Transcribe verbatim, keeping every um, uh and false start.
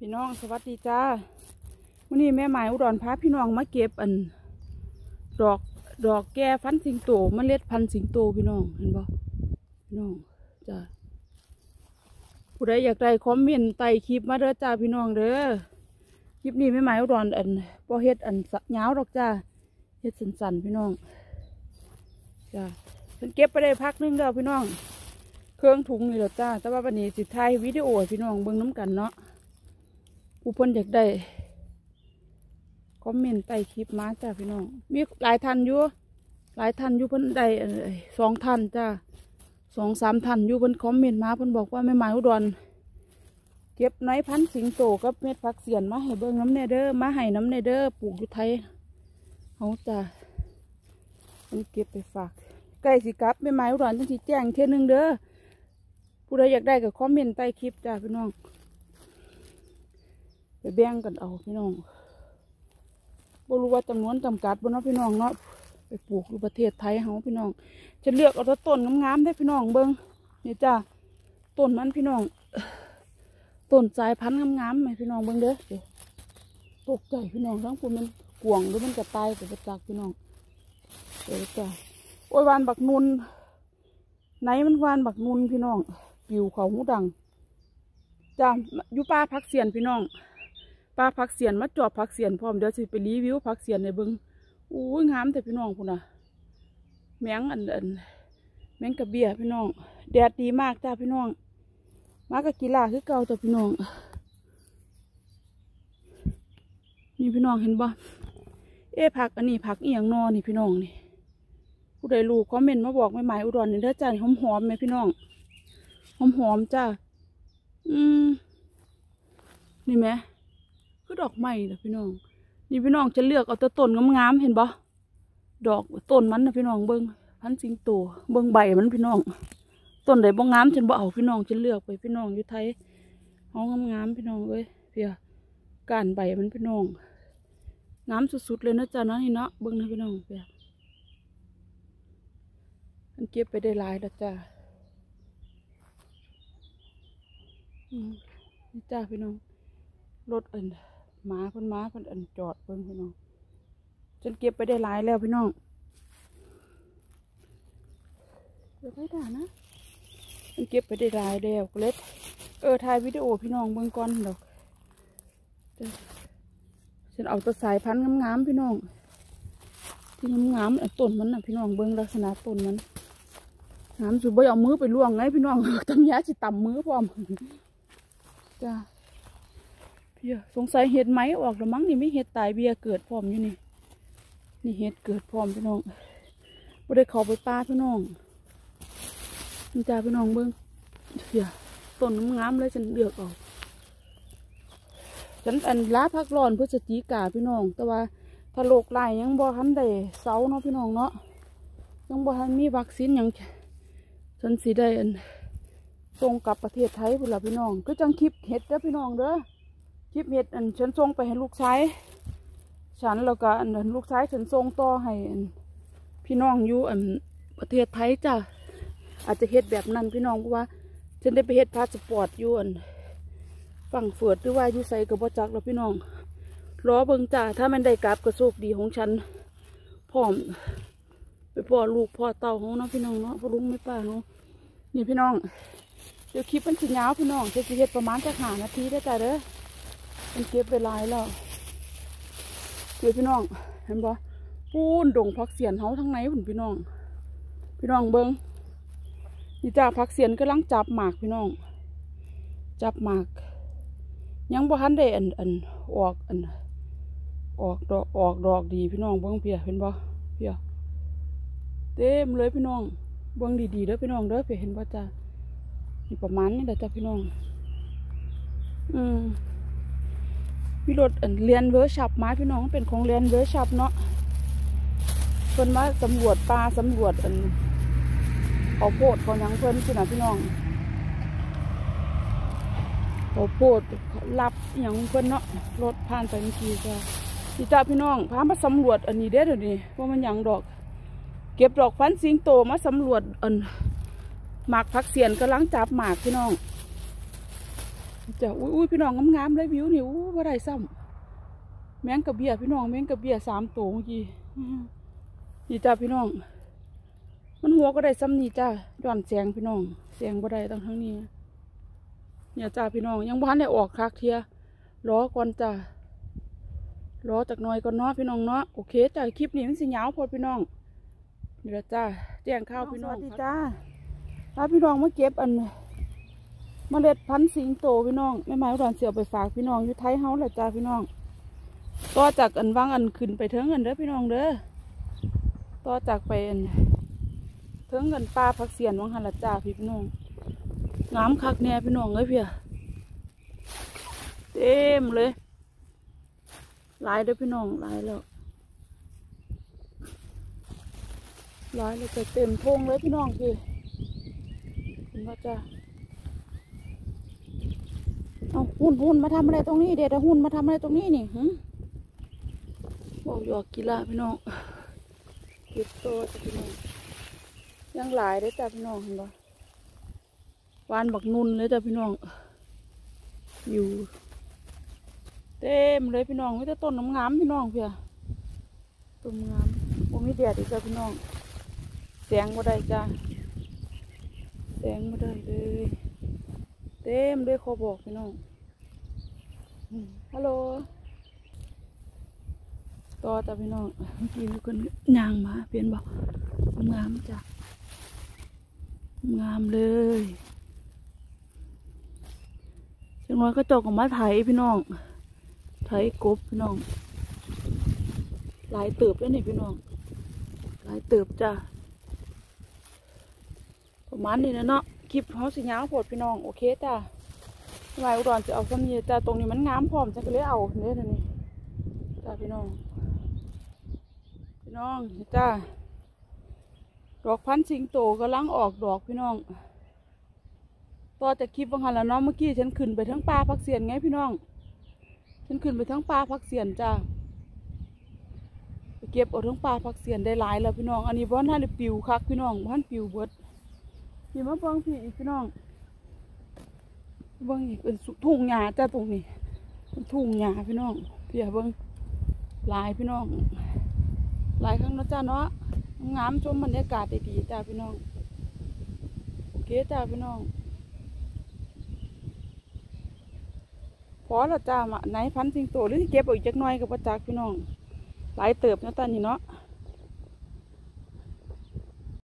พี่น้องสวัสดีจ้าวันนี้แม่หมายอุดรพาพี่น้องมาเก็บอันดอกดอกแก่พันสิงโตเมล็ดพันสิงโตพี่น้องเห็นบ่พี่น้องจ้าผู้ใดอยากได้คอมเมนต์ใต้คลิปมาเด้อจ้าพี่น้องเด้อคลิปนี้แม่หมายอุดรอันบ่เฮ็ดอันยาวดอกจ้าเฮ็ดสั้นๆพี่น้องจ้าเพิ่นเก็บไปได้พักนึงแล้วพี่น้องเครื่องถุงนี่แหละจ้าแต่ว่าวันนี้สิถ่ายวิดีโอพี่น้องเบิ่งน้ำกันเนาะผู้เพิ่นอยากได้คอมเมนต์ใต้คลิปมาจ้าพี่น้องมีหลายท่านอยู่หลายท่านอยู่เพิ่นได้สองท่านจ้าสองสามท่านอยู่เพิ่นคอมเมนต์มาเพิ่นบอกว่าแม่หมายอุดรเก็บไนพันสิงโตกับเม็ดผักเสียนมาให้เบิ่งน้ำเนเด้อมาให้น้ำเนเด้อปลูกอยู่ไทยเขาจ้าเพิ่นเก็บไปฝากใกล้สิกลับแม่หมายอุดรจังสิแจ้งเท่ยนึงเด้อผู้ใดอยากได้ก็คอมเมนต์ใต้คลิปจ้าพี่น้องไปแบ่งกันเอาพี่น้องบ่รู้ว่าจำนวนจำกัดบ่เนาะพี่น้องเนาะไปปลูกอยู่ประเทศไทยเฮาพี่น้องจะเลือกเอาต้นงามๆได้พี่น้องเบิ่งนี่จ้าต้นมันพี่น้องต้นสายพันธุ์งามๆไหมพี่น้องเบิ่งเด้อตกใจพี่น้องทั้งคนมันกวางหรือมันกระต่ายไปประจักพี่น้องเดี๋ยวจ้าโอ้ยวานบักนุนไหนมันวานบักนุนพี่น้องปิวเขาหูดังจ้าอยู่ป่าพักเสียนพี่น้องป่าพักเสียนมาจอบพักเสียนพร้อมเดี๋ยวสิไปรีวิวพักเสียนในเบิ้งอู้ยงามแต่พี่น้องพุ่นน่ะแมงอันอันแมงกระเบี้ยพี่น้องแดดดีมากจ้าพี่น้องมากะกีฬาคือเก่าจ้าพี่น้องนี่พี่น้องเห็นบ่เอ๊ะผักอันนี้ผักอีหยังนอนี่พี่น้องนี่ผู้ใดรู้คอมเมนต์มาบอกแม่หมายอุดรนี่เด้อจ้าหอมหอมไหมพี่น้องหอมหอมจ้าอืมนี่ไหมคือดอกไม้นะพี่น้องนี่พี่น้องจะเลือกเอาแต่ต้นงามๆเห็นบ่ดอกต้นมันนะพี่น้องเบิ้งพันสิงโตเบิ้งใบมันพี่น้องต้นใดบ่งามฉันบ่เอาพี่น้องจะเลือกไปพี่น้องอยู่ไทยเอางามๆพี่น้องเอ้ยเพียก้านใบมันพี่น้องงามสุดๆเลยนะจ๊ะนะนี่เนาะเบิ้งนะพี่น้องเพียมันเก็บไปได้หลายแล้วจ้านี่จ้าพี่น้องรถอันหมาเพิ่นหมาเพิ่นอันจอดเพิ่นพี่น้องฉันเก็บไปได้หลายแล้วพี่น้องเดี๋ยวไปด่านะฉันเก็บไปได้หลายแล้วเล็ดเออถ่ายวิดีโอพี่น้องเบิ่งก่อนดอกฉันเอาตัวสายพันธุ์งามๆพี่น้องที่งามๆต้นมันน่ะพี่น้องเบิ่งลักษณะต้นมันงามสุดบ่เอามือไปล่วงไงพี่น้องตำยาสิต่ำมือพร้อมจ้าพี่สงสัยเห็ดไหมออกหรือมั้งนี่ไม่เห็ดตายเบียเกิดพร้อมอยู่นี่นี่เห็ดเกิดพร้อมพี่น้องบ่ได้เข้าไปป่าพี่น้องนี่จ้าพี่น้องเบิ้งเดี๋ยวต้นงามเลยฉันเลือกออกฉันอันล้าพักร้อนพฤศจิกาพี่น้องแต่ว่าถ้าโรคไล่ยังบ่ทันได้เสาเนาะพี่น้องเนาะยังบ่ทันมีวัคซีนยังฉันสิได้อันส่งกลับประเทศไทยพุ่นล่ะพี่น้องก็จังคลิปเห็ดเด้อพี่น้องเด้อคลิปเห็ดอันฉันส่งไปให้ลูกชายฉันแล้วก็อันลูกชายฉันส่งต่อให้อันพี่น้องอยู่อันประเทศไทยจ้ะอาจจะเห็ดแบบนั้นพี่น้องเพราะว่าฉันได้ไปเห็ดพาสปอร์ตอยู่อันฝั่งเฟือดหรือว่าอยู่ใส่กับบ่จักแล้วพี่น้องรอเบิ่งจ้ะถ้ามันได้กลับก็โชคดีของฉันพร้อมไปพ่อลูกพ่อเต่าของเนาะพี่น้องเนาะพ่อลุงไม่ป้าเนาะนี่พี่น้องเดี๋ยวคลิปมันสิยาวพี่น้องจะเห็ดประมาณจะหานาทีได้จ้ะเด้อมันเก็บไปลายแล้วเดี๋ยวพี่น้องเห็นบ่ปูนดงพักเสียนเฮาทั้งไหนพุ่นพี่น้องพี่น้องเบิ้งนี่จ้าพักเสียนกำลังจับหมากพี่น้องจับหมากยังบ่ทันได้อันอันออกอันออกดอกออกดอกดีพี่น้องเบิ้งเพียเห็นบ่เพียเต็มเลยพี่น้องเบิ้งดีๆเด้อพี่น้องเด้อเพียเห็นบ่จ้านี่ประมาณนี้แหละจ้าพี่น้องอืมพี่รถเรียนเวิร์กช็อปมาพี่น้องเป็นของเรียนเวิร์กช็อปเนาะเพิ่นมาสำรวจปลาสำรวจอันเขาโพดเขายังเพิ่นคือนะพี่น้องเขาโพดรับอย่างเพิ่นเนาะรถผ่านไปเมื่อกี้จ้ะพี่จ้าพี่น้องพามาสำรวจอันนี้เด้อเดี๋ยวนี้ว่ามันยังดอกเก็บดอกฟันสิงโตมาสำรวจอันหมากผักเสียนกำลังจับหมากพี่น้องจ้ะอุ้ยอุ้ยพี่น้องงามๆเลยวิวนี่อู้บ่ได้ซ้ำแมงกระเบี้ยพี่น้องแมงกระเบี้ยสามตัวเมื่อกี้นี่จ้าพี่น้องมันหัวก็ได้ซ้ำนี่จ้าย้อนแสงพี่น้องแสงบ่ได้ตั้งทั้งนี้เนี่ยจ้าพี่น้องยังบ้านได้ออกคักเทียรอก่อนจ้ารอจากหน่อยก่อนเนาะพี่น้องเนาะโอเคจ้าคลิปนี้มันสิยาวพอพี่น้องนี่ละจ้าแจ้งข้าวพี่น้องสวัสดีจ้าถ้าพี่น้องมาเก็บอันเมล็ดพันธุ์สิงโตพี่น้องแม่ไม้อุดรเสียไปฝากพี่น้องอยู่ไทยเฮาแหละจ้าพี่น้องต่อจากอันวางอันขึ้นไปเถิงอันเด้อพี่น้องเด้อต่อจากไปอันเถิงอันปลาผักเสียนวังหันละจ้าพี่น้องงามคักแน่พี่น้องเอ้ยเพียเต็มเลยหลายเด้อพี่น้องหลายแล้วหลายเลยจะเต็มทงเลยพี่น้องพี่เห็นป่ะจ้าเอาหุ่นหุ่นมาทำอะไรตรงนี้เดี๋ยวหุ่นมาทำอะไรตรงนี้นี่ฮึบอกหยอกกีฬาพี่น้องเก็บโตจ้ะพี่น้องยังหลายเลยจ้ะพี่น้องเห็นป่ะวานบักนุนเลยจ้ะพี่น้องอยู่เต็มเลยพี่น้องไม่ได้ต้นน้ำงามพี่น้องเพียต้นงามโอ้มีแดดอีกจ้ะพี่น้องแสงบ่ได้จ้ะแสงบ่ได้เลยเต็มเลยขอบอกพี่น้องฮัลโหลต่อจ้ะพี่น้องเมื่อกี้มีคนย่างมาเปลี่ยนบอกงามจ้ะงามเลยจังน้อยก็จอกออกมาไถพี่น้องไถกบพี่น้องหลายเติบแล้วนี่พี่น้องหลายเติบจ้ะประมาณนี้นะเนาะคลิปเขาสิยาวโพดพี่น้องโอเคจ้ะไว้อุดรจะเอาซ้ำนี้จ้ะตรงนี้มันงามพร้อมจะก็เลยเอาเนี่ยทีนี้จ้ะพี่น้องพี่น้องจ้ะดอกพันธุ์สิงโตกำลังออกดอกพี่น้องต่อจากคลิปบางหันแล้วเนาะเมื่อกี้ฉันขึ้นไปทั้งปลาพักเสียนไงพี่น้องฉันขึ้นไปทั้งปลาพักเสียนจ้ะไปเก็บเอาทั้งปลาพักเสียนได้หลายแล้วพี่น้องอันนี้บ้านท่านได้ปิวคักพี่น้องบ้านปิวเบิดพี่มาเบิ้งพี่พี่น้องเบิ้งอีกเป็นทุ่งหญ้าจ้ะตรงนี้เป็นทุ่งหญ้าพี่น้องพี่เบิ้งหลายพี่น้องหลายครั้งนะจ้ะเนาะงามชมบรรยากาศดีๆจ้ะพี่น้องโอเคจ้ะพี่น้องพอแล้วจ้ามาไหนพันสิงโตหรือที่เก็บเอาอีกจักหน่อยกับประจักษ์พี่น้องหลายเติบนะตอนนี้เนาะ